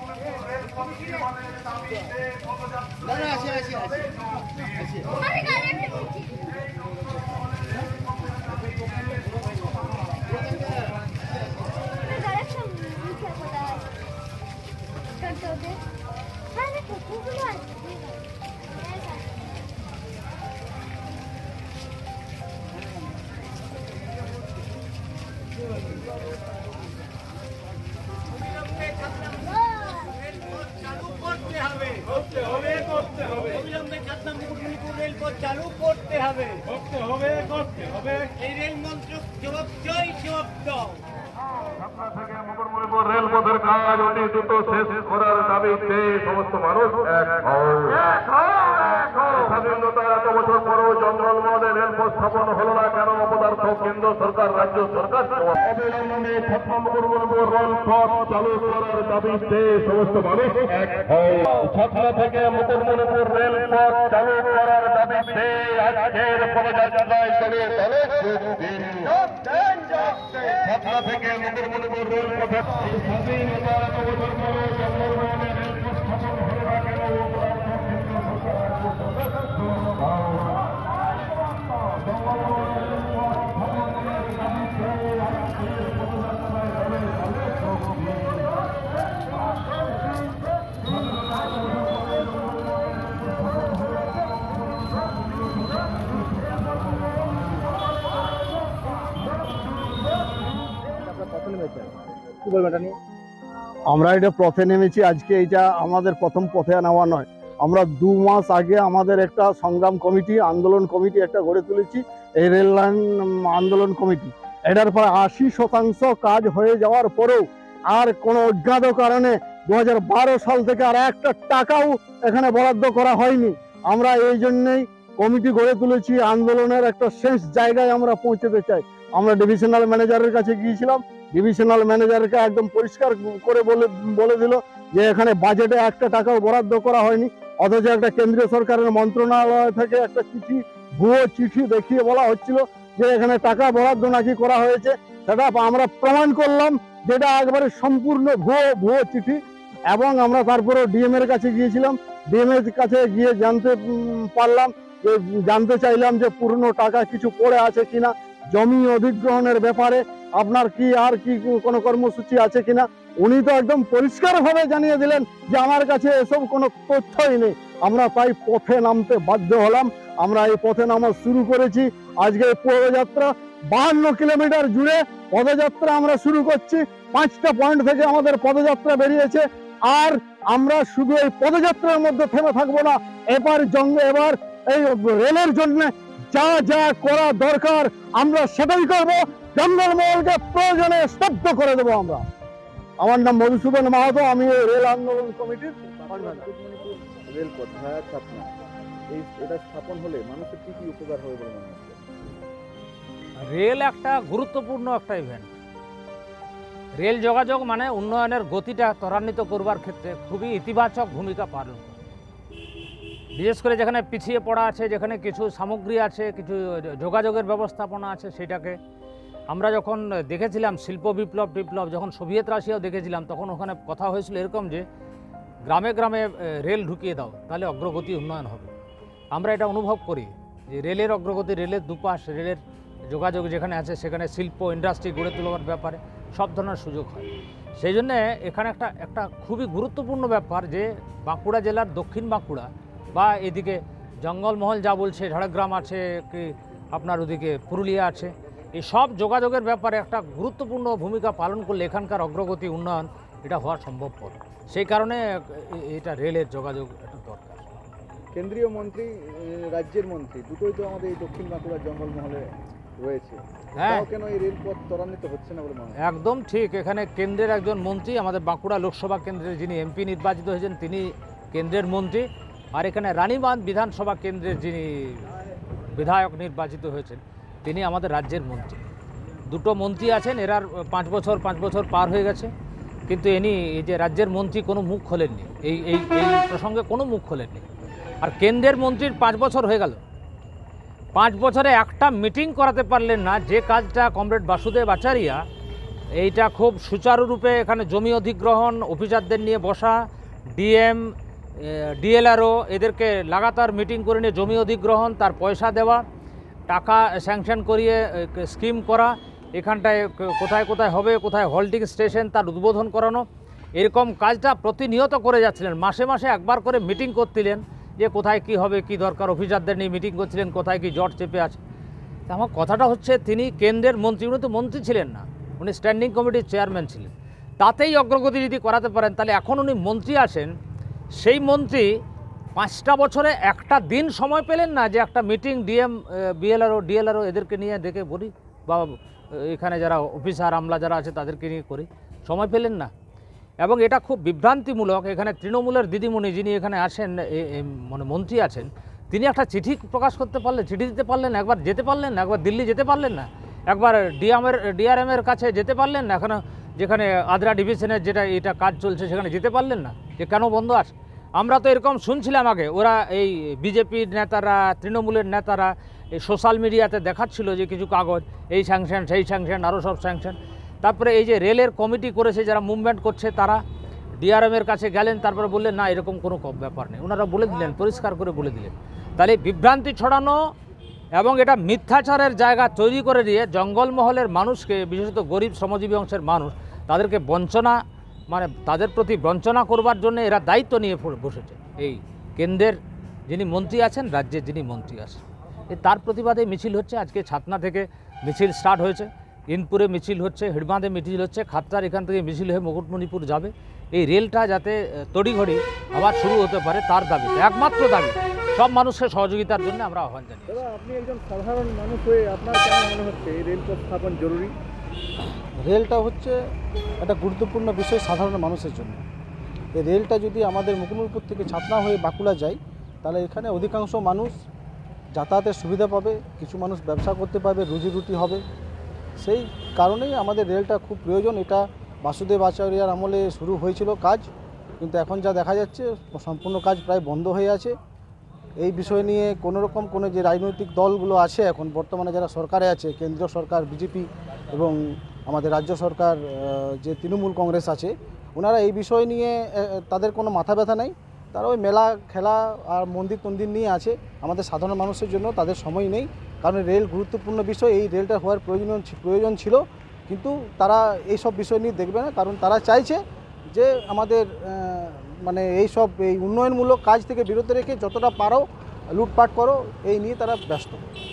চালু করতে হবে এই রেল মন্ত্রক জবাব চাই, জবাব দাও। ঢাকা থেকে মুকুটমণিপুর রেলপথের কাজ অতি দ্রুত শেষ করার দাবিতে সমস্ত মানুষ এক হও। স্বাধীনতার এত বছর পরও জঙ্গলমহলে রেলপথ স্থাপন হলো না কেন? অপদার্থ কেন্দ্র সরকার, রাজ্য সরকার অবিলম্বে মুকুটমণিপুর রেলপথ চালু করার দাবিতে সমস্ত মানুষ এক হও। ছাত্রা থেকে মুকুটমণিপুর রেলপথ চালু করার দাবিতে আজকের পদযাত্রায় তলে তলে যোগ দিন। ছাত্রা থেকে মুকুটমণিপুর রেলপথের স্বাধীনতার এত বছর পরও জঙ্গলমহলে রেলপথ স্থাপন হলো না কেন? অপদার্থ কেন্দ্র সরকার, রাজ্য সরকার আমরা এটা পথে নেমেছি আজকে। এটা আমাদের প্রথম পথে নেওয়া নয়। আমরা 2 মাস আগে আমাদের একটা সংগ্রাম কমিটি, আন্দোলন কমিটি একটা গড়ে তুলেছি, এই রেল লাইন আন্দোলন কমিটি। এটার পর 80% কাজ হয়ে যাওয়ার পরেও আর কোনো অজ্ঞাত কারণে 2012 সাল থেকে আর একটা টাকাও এখানে বরাদ্দ করা হয়নি। আমরা এই জন্যেই কমিটি গড়ে তুলেছি, আন্দোলনের একটা শেষ জায়গায় আমরা পৌঁছতে চাই। আমরা ডিভিশনাল ম্যানেজারের কাছে গিয়েছিলাম, ডিভিশনাল ম্যানেজারকে একদম পরিষ্কার করে বলে দিল যে এখানে বাজেটে একটা টাকাও বরাদ্দ করা হয়নি। অথচ একটা কেন্দ্রীয় সরকারের মন্ত্রণালয় থেকে একটা চিঠি, ভুয়ো চিঠি দেখিয়ে বলা হচ্ছিল যে এখানে টাকা বরাদ্দ নাকি করা হয়েছে। সেটা আমরা প্রমাণ করলাম যেটা একবারে সম্পূর্ণ ভুয়ো চিঠি। এবং আমরা তারপরে ডিএম এর কাছে গিয়েছিলাম, ডিএম এর কাছে গিয়ে জানতে চাইলাম যে পুরনো টাকা কিছু পড়ে আছে কিনা, জমি অধিগ্রহণের ব্যাপারে আপনার কি আর কি কোনো কর্মসূচি আছে কিনা। উনি তো একদম পরিষ্কারভাবে জানিয়ে দিলেন যে আমার কাছে এসব কোনো তথ্যই নেই। আমরা তাই পথে নামতে বাধ্য হলাম। আমরা এই পথে নামা শুরু করেছি। আজকে পদযাত্রা 52 কিলোমিটার জুড়ে পদযাত্রা আমরা শুরু করছি। 5টা পয়েন্ট থেকে আমাদের পদযাত্রা বেরিয়েছে। আর আমরা শুধু এই পদযাত্রার মধ্যে থেমে থাকবো না। এবার এই রেলের জন্য যা যা করা দরকার আমরা সেটাই করব। জঙ্গলমহলকে প্রয়োজনে স্তব্ধ করে দেবো আমরা। আমার নাম মধুসূদন মাহাতো, আমি রেল আন্দোলন কমিটির রেলপথ ভায়া ছাপনা এটা স্থাপন হলে মানুষের কি কি উপকার হবে বলে মনে হচ্ছে? রেল একটা গুরুত্বপূর্ণ একটা ইভেন্ট। রেল যোগাযোগ মানে উন্নয়নের গতিটা ত্বরান্বিত করবার ক্ষেত্রে খুবই ইতিবাচক ভূমিকা পালন করে। বিশেষ করে যেখানে পিছিয়ে পড়া আছে, যেখানে কিছু সামগ্রী আছে, কিছু যোগাযোগের ব্যবস্থাপনা আছে, সেটাকে আমরা যখন দেখেছিলাম শিল্প বিপ্লব যখন সোভিয়েত রাশিয়াও দেখেছিলাম, তখন ওখানে কথা হয়েছিল এরকম যে গ্রামে গ্রামে রেল ঢুকিয়ে দাও, তাহলে অগ্রগতি উন্নয়ন হবে। আমরা এটা অনুভব করি যে রেলের অগ্রগতি, রেলের দুপাশ, রেলের যোগাযোগ যেখানে আছে সেখানে শিল্প ইন্ডাস্ট্রি গড়ে তোলার ব্যাপারে সব ধরনের সুযোগ হয়। সেই জন্যে এখানে একটা খুবই গুরুত্বপূর্ণ ব্যাপার যে বাঁকুড়া জেলার দক্ষিণ বাঁকুড়া বা এদিকে জঙ্গলমহল যা বলছে, ঝাড়গ্রাম আছে, কি আপনার ওদিকে পুরুলিয়া আছে, এই সব যোগাযোগের ব্যাপারে একটা গুরুত্বপূর্ণ ভূমিকা পালন করলে এখানকার অগ্রগতি উন্নয়ন এটা হওয়া সম্ভবপর। সেই কারণে এটা রেলের যোগাযোগ একটা দরকার। কেন্দ্রীয় মন্ত্রী, রাজ্যের মন্ত্রী দুটোই তো আমাদের এই দক্ষিণ বাঁকুড়ার জঙ্গলমহলে রয়েছে। হ্যাঁ, কেন এই রেলপথ ত্বরান্বিত হচ্ছে না বলে মনে হয়? একদম ঠিক। এখানে কেন্দ্রের একজন মন্ত্রী, আমাদের বাঁকুড়া লোকসভা কেন্দ্রের যিনি এমপি নির্বাচিত হয়েছেন তিনি কেন্দ্রের মন্ত্রী, আর এখানে রানীবাঁধ বিধানসভা কেন্দ্রের যিনি বিধায়ক নির্বাচিত হয়েছেন তিনি আমাদের রাজ্যের মন্ত্রী। দুটো মন্ত্রী আছেন, এরার 5 বছর পার হয়ে গেছে, কিন্তু এই যে রাজ্যের মন্ত্রী কোনো মুখ খোলেননি, এই প্রসঙ্গে কোনো মুখ খোলেননি। আর কেন্দ্রের মন্ত্রীর 5 বছর হয়ে গেল, 5 বছরে একটা মিটিং করাতে পারলেন না। যে কাজটা কমরেড বাসুদেব আচারিয়া এইটা খুব সুচারুরূপে এখানে জমি অধিগ্রহণ, অফিসারদের নিয়ে বসা, ডিএম, ডিএলআরও এদেরকে লাগাতার মিটিং করে নিয়ে জমি অধিগ্রহণ, তার পয়সা দেওয়া, টাকা স্যাংশন করিয়ে স্কিম করা, এখানটায় কোথায় কোথায় হবে, কোথায় হোল্ডিং স্টেশন তার উদ্বোধন করানো, এরকম কাজটা প্রতিনিয়ত করে যাচ্ছিলেন। মাসে মাসে একবার করে মিটিং করছিলেন যে কোথায় কি হবে, কি দরকার, অফিসারদের নিয়ে মিটিং করছিলেন, কোথায় কি জট চেপে আছে। আমার কথাটা হচ্ছে তিনি কেন্দ্রের মন্ত্রী, উনি তো মন্ত্রী ছিলেন না, উনি স্ট্যান্ডিং কমিটির চেয়ারম্যান ছিলেন। তাতেই অগ্রগতি যদি করাতে পারেন, তাহলে এখন উনি মন্ত্রী আসেন, সেই মন্ত্রী 5টা বছরে একটা দিন সময় পেলেন না যে একটা মিটিং ডিএম, ডিএলআরও এদেরকে নিয়ে দেখে বলি, বা এখানে যারা অফিসার আমলা যারা আছে তাদেরকে নিয়ে করি, সময় পেলেন না। এবং এটা খুব বিভ্রান্তিমূলক। এখানে তৃণমূলের দিদিমণি যিনি এখানে আসেন, মানে মন্ত্রী আছেন, তিনি একটা চিঠি প্রকাশ করতে পারলেন, চিঠি দিতে পারলেন, একবার যেতে পারলেন না, একবার দিল্লি যেতে পারলেন না, একবার ডিআরএমের কাছে যেতে পারলেন না, এখনও যেখানে আদ্রা ডিভিশনের যেটা এটা কাজ চলছে সেখানে যেতে পারলেন না, যে কেন বন্ধ আছে। আমরা তো এরকম শুনছিলাম আগে, ওরা এই বিজেপির নেতারা, তৃণমূলের নেতারা এই সোশ্যাল মিডিয়াতে দেখাচ্ছিল যে কিছু কাগজ, এই স্যাংশন, সেই স্যাংশন, আরও সব স্যাংশন। তারপরে এই যে রেলের কমিটি করেছে যারা মুভমেন্ট করছে, তারা ডিআরএমের কাছে গেলেন, তারপরে বললেন না এরকম কোনো ব্যাপার নেই, ওনারা বলে দিলেন, পরিষ্কার করে বলে দিলেন। তাহলে বিভ্রান্তি ছড়ানো এবং এটা মিথ্যাচারের জায়গা তৈরি করে দিয়ে জঙ্গলমহলের মানুষকে, বিশেষত গরিব শ্রমজীবী অংশের মানুষ, তাদেরকে বঞ্চনা, মানে তাদের প্রতি বঞ্চনা করবার জন্য এরা দায়িত্ব নিয়ে বসেছে। এই কেন্দ্রের যিনি মন্ত্রী আছেন, রাজ্যের যিনি মন্ত্রী আছেন, তার প্রতিবাদে মিছিল হচ্ছে। আজকে ছাতনা থেকে মিছিল স্টার্ট হয়েছে, ইনপুরে মিছিল হচ্ছে, হিড়বাঁধে মিছিল হচ্ছে, খাতড়ার এখান থেকে মিছিল হয়ে মুকুটমণিপুর যাবে। এই রেলটা যাতে তড়িঘড়ি আবার শুরু হতে পারে তার দাবি, একমাত্র দাবি। সব মানুষের সহযোগিতার জন্য আমরা আহ্বান জানাই। দাদা, আপনি একজন সাধারণ মানুষ হয়ে আপনার কেন মনে হচ্ছে এই রেলপথ স্থাপন জরুরি? রেলটা হচ্ছে একটা গুরুত্বপূর্ণ বিষয় সাধারণ মানুষের জন্য। এই রেলটা যদি আমাদের মুকুটমণিপুর থেকে ছাতনা হয়ে বাঁকুড়া যায়, তাহলে এখানে অধিকাংশ মানুষ যাতায়াতের সুবিধা পাবে, কিছু মানুষ ব্যবসা করতে পারবে, রুজি রুটি হবে। সেই কারণেই আমাদের রেলটা খুব প্রয়োজন। এটা বাসুদেব আচার্যার আমলে শুরু হয়েছিল কাজ, কিন্তু এখন যা দেখা যাচ্ছে সম্পূর্ণ কাজ প্রায় বন্ধ হয়ে আছে। এই বিষয় নিয়ে কোনো যে রাজনৈতিক দলগুলো আছে এখন বর্তমানে যারা সরকারে আছে, কেন্দ্রীয় সরকার বিজেপি এবং আমাদের রাজ্য সরকার যে তৃণমূল কংগ্রেস আছে, ওনারা এই বিষয় নিয়ে তাদের কোনো মাথা ব্যথা নেই। তারা ওই মেলা খেলা আর মন্দির টন্দির নিয়ে আছে। আমাদের সাধারণ মানুষের জন্য তাদের সময় নেই, কারণ রেল গুরুত্বপূর্ণ বিষয়, এই রেলটা হওয়ার প্রয়োজন ছিল, কিন্তু তারা এই সব বিষয় নিয়ে দেখবে না। কারণ তারা চাইছে যে আমাদের মানে এই উন্নয়নমূলক কাজ থেকে বিরত রেখে যতটা পারো লুটপাট করো, এই নিয়ে তারা ব্যস্ত।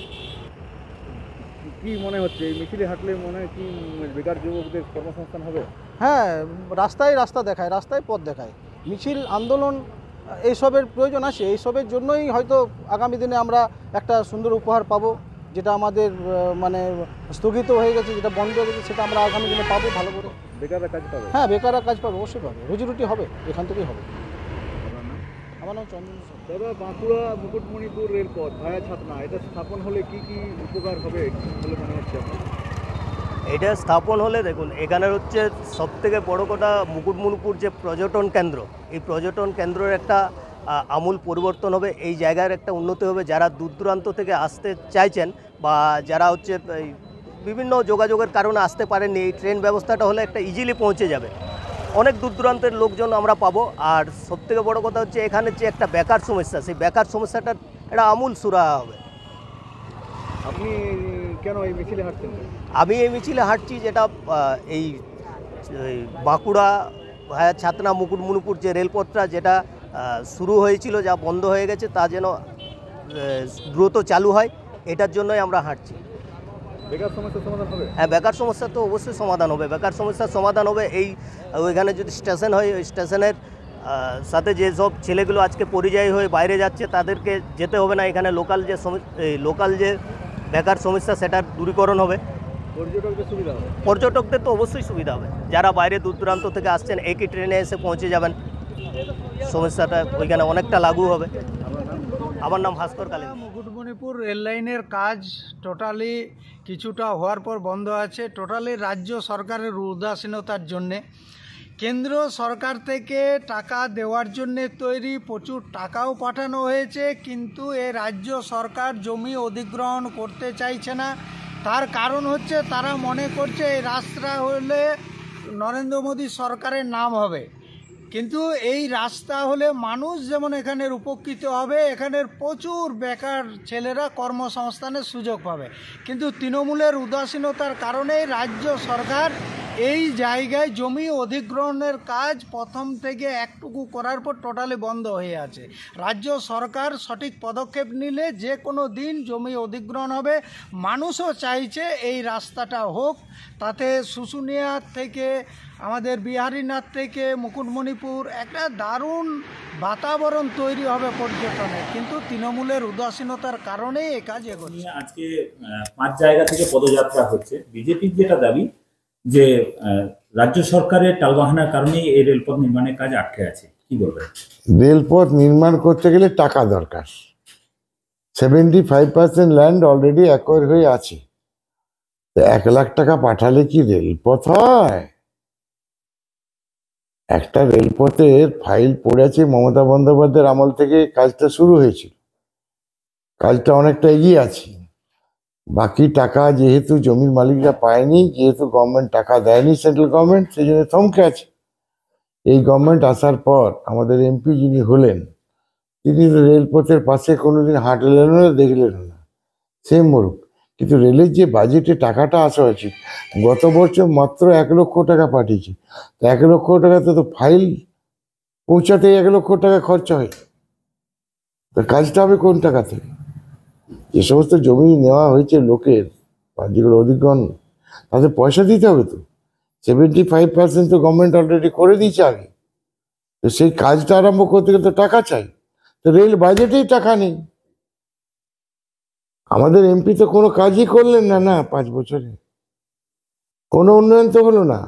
কি মনে হচ্ছে এই মিছিলে হাঁটলে মনে হয় কি বেকার যুবকদের কর্মসংস্থান হবে? হ্যাঁ, রাস্তা দেখায়, রাস্তায় পথ দেখায়। মিছিল আন্দোলন এইসবের প্রয়োজন আছে, এইসবের জন্যই হয়তো আগামী দিনে আমরা একটা সুন্দর উপহার পাবো, যেটা আমাদের মানে স্থগিত হয়ে গেছে, যেটা বন্ধ হয়ে গেছে, সেটা আমরা আগামী দিনে পাবো ভালো করে। বেকাররা কাজ পাবে? হ্যাঁ, বেকাররা কাজ পাবে, অবশ্যই পাবে, রুজি রুটি হবে, এখান থেকেই হবে। আমার নাম চন্দন। দাদা, বাঁকুড়া মুকুটমণিপুর রেলপথ ভায়া ছাতনা, এটা স্থাপন হলে কি কি উপকার হবে বলে মনে হচ্ছে আপনার? এটা স্থাপন হলে দেখুন, এখানের হচ্ছে সবথেকে বড় কথা, মুকুটমণিপুর যে পর্যটন কেন্দ্র, এই পর্যটন কেন্দ্রের একটা আমূল পরিবর্তন হবে, এই জায়গার একটা উন্নতি হবে। যারা দূর দূরান্ত থেকে আসতে চাইছেন বা যারা হচ্ছে বিভিন্ন যোগাযোগের কারণে আসতে পারেননি, এই ট্রেন ব্যবস্থাটা হলে একটা ইজিলি পৌঁছে যাবে, অনেক দূর দূরান্তের লোকজন আমরা পাবো। আর সবথেকে বড় কথা হচ্ছে এখানে যে একটা বেকার সমস্যা, সেই বেকার সমস্যাটার একটা আমূল সুরাহা হবে। আপনি কেন এই মিছিলে হাঁটছেন? আমি এই মিছিলে হাঁটছি যেটা এই বাঁকুড়া ভায়া ছাতনা মুকুটমণিপুর যে রেলপথটা যেটা শুরু হয়েছিল, যা বন্ধ হয়ে গেছে, তা যেন দ্রুত চালু হয়, এটার জন্যই আমরা হাঁটছি। বেকার সমস্যার সমাধান হবে? হ্যাঁ, বেকার সমস্যা তো অবশ্যই সমাধান হবে, বেকার সমস্যার সমাধান হবে। ওইখানে যদি স্টেশন হয়, ওই স্টেশনের সাথে যেসব ছেলেগুলো আজকে পরিযায়ী হয়ে বাইরে যাচ্ছে, তাদেরকে যেতে হবে না, এখানে লোকাল যে বেকার সমস্যা সেটার দূরীকরণ হবে। পর্যটকদের সুবিধা হবে? পর্যটকদের তো অবশ্যই সুবিধা হবে, যারা বাইরে দূর দূরান্ত থেকে আসছেন একই ট্রেনে এসে পৌঁছে যাবেন, সমস্যাটা ওইখানে অনেকটা লাগু হবে। আমার নাম ভাস্কর কালী। মুকুটমণিপুর রেল লাইনের কাজ টোটালি কিছুটা হওয়ার পর বন্ধ আছে, টোটালি রাজ্য সরকারের উদাসীনতার জন্যে। কেন্দ্র সরকার থেকে টাকা দেওয়ার জন্যে তৈরি, প্রচুর টাকাও পাঠানো হয়েছে, কিন্তু রাজ্য সরকার জমি অধিগ্রহণ করতে চাইছে না। তার কারণ হচ্ছে তারা মনে করছে এই রাস্তা হলে নরেন্দ্র মোদী সরকারের নাম হবে, কিন্তু এই রাস্তা হলে মানুষ যেমন এখানের উপকৃত হবে, এখানের প্রচুর বেকার ছেলেরা কর্মসংস্থানের সুযোগ পাবে। কিন্তু তৃণমূলের উদাসীনতার কারণেই রাজ্য সরকার এই জায়গায় জমি অধিগ্রহণের কাজ প্রথম থেকে একটুকু করার পর টোটালি বন্ধ হয়ে আছে। রাজ্য সরকার সঠিক পদক্ষেপ নিলে যে কোনো দিন জমি অধিগ্রহণ হবে। মানুষও চাইছে এই রাস্তাটা হোক, তাতে শুশুনিয়া থেকে আমাদের বিহারীনাথ থেকে মুকুটমণিপুর একটা দারুণ বাতাবরণ তৈরি হবে পর্যটনের, কিন্তু তৃণমূলের উদাসীনতার কারণেই এই কাজ এগোচ্ছে। আজকে 5 জায়গা থেকে পদযাত্রা হচ্ছে। বিজেপির যেটা দাবি যে রাজ্য সরকারের টালবাহানার কারণেই এই রেলপথ নির্মাণের কাজ আটকে আছে, কি বলবেন? রেলপথ নির্মাণ করতে গেলে টাকা দরকার। 75% ল্যান্ড অলরেডি অ্যাকোয়ার হয়ে আছে। 1 লাখ টাকা পাঠালে কি রেলপথ হয়? একটা রেলপথের ফাইল পড়ে আছে, মমতা বন্দ্যোপাধ্যায়ের আমল থেকে কাজটা শুরু হয়েছিল, কাজটা অনেকটা এগিয়ে আছে। বাকি টাকা যেহেতু জমির মালিকরা পায়নি, যেহেতু গভর্নমেন্ট টাকা দেয়নি, সেন্ট্রাল গভর্নমেন্ট, সেই জন্য থমকে আছে। এই গভর্নমেন্ট আসার পর আমাদের এমপি যিনি হলেন, তিনি রেলপথের পাশে কোনোদিন হাঁটলেন না, দেখলেন না, সে মরুক। কিন্তু রেলের যে বাজেটে টাকাটা আসা উচিত, গত বছর মাত্র 1 লক্ষ টাকা পাঠিয়েছে। 1 লক্ষ টাকাতে তো ফাইল পৌঁছাতে 1 লক্ষ টাকা খরচা হয়, তো কাজটা হবে কোন টাকা থেকে? যে সমস্ত জমি নেওয়া হয়েছে লোকের, যেগুলো অধিগ্রহণ, তাদের পয়সা দিতে হবে তো। 75% তো গভর্নমেন্ট অলরেডি করে দিয়েছে আগে, তো সেই কাজটা আরম্ভ করতে গেলে তো টাকা চাই। তো রেল বাজেটেই টাকা নেই। আমাদের এমপি তো কোনো কাজই করলেন না 5 বছরে, কোনো উন্নয়ন তো হলো না।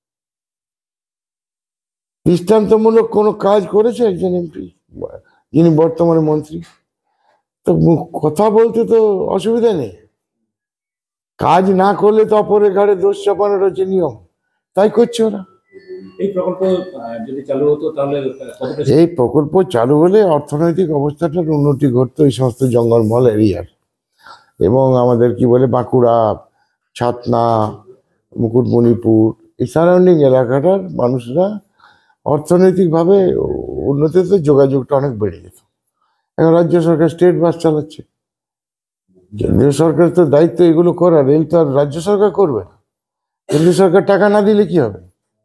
দৃষ্টান্তমূলক কোনো কাজ করেছে একজন এমপি, যিনি বর্তমানে মন্ত্রী? তো কথা বলতে তো অসুবিধা নেই, কাজ না করলে তো অপরের ঘাড়ে দোষ চাপানোর হচ্ছে নিয়ম, তাই করছে ওরা। এই প্রকল্প যদি চালু হতো তাহলে এই প্রকল্প চালু হলে অর্থনৈতিক অবস্থাটার উন্নতি ঘটতো এই সমস্ত জঙ্গলমহল এরিয়ার, এবং আমাদের কি বলে বাঁকুড়া, ছাতনা, মুকুটমণিপুর, এই সারাউন্ডিং এলাকাটার মানুষরা অর্থনৈতিকভাবে উন্নতিতে যোগাযোগটা অনেক বেড়ে যেত। এখন রাজ্য সরকার স্টেট বাস চালাচ্ছে, কেন্দ্রীয় সরকারের তো দায়িত্ব এগুলো করা, রেল তো আর রাজ্য সরকার করবে না। কেন্দ্রীয় সরকার টাকা না দিলে কি হবে?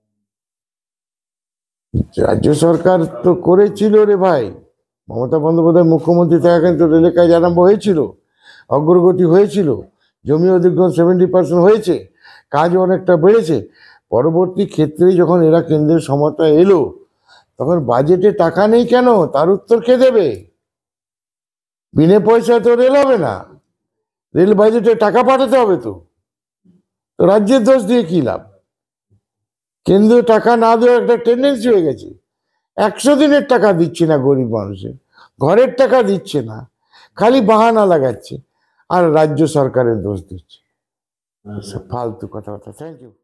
রাজ্য সরকার তো করেছিল রে ভাই, মমতা বন্দ্যোপাধ্যায় মুখ্যমন্ত্রী থাকাকালীন তো রেলের কাজ আরম্ভ হয়েছিল, অগ্রগতি হয়েছিল, জমি অধিগ্রহণ 70% হয়েছে, কাজ অনেকটা বেড়েছে। পরবর্তী ক্ষেত্রে যখন এরা কেন্দ্রের ক্ষমতায় এলো, তখন বাজেটে টাকা নেই কেন, তার উত্তর কে দেবে? বিনা পয়সায় তো রেল হবে না, রেল বাজেটে টাকা পাঠাতে হবে। তো রাজ্যের দোষ দিয়ে কি লাভ? কেন্দ্র টাকা না দেওয়ার একটা টেন্ডেন্সি হয়ে গেছে। 100 দিনের টাকা দিচ্ছে না গরিব মানুষের, ঘরের টাকা দিচ্ছে না, খালি বাহানা লাগাচ্ছে আর রাজ্য সরকারের দোষ দিচ্ছে। ফালতু কথাবার্তা। Thank you.